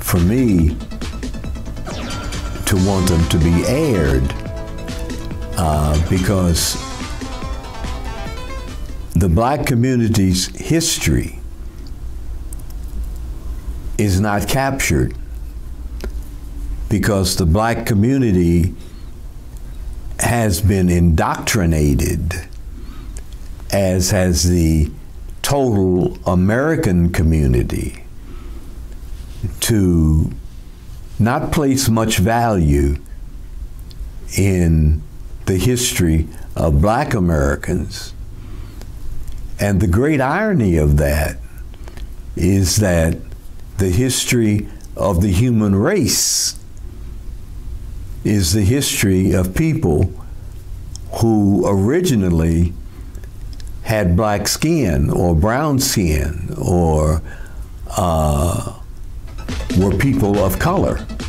for me to want them to be aired because the black community's history is not captured because the black community has been indoctrinated, as has the total American community, to not place much value in the history of black Americans. And the great irony of that is that the history of the human race is the history of people who originally had black skin or brown skin or were people of color.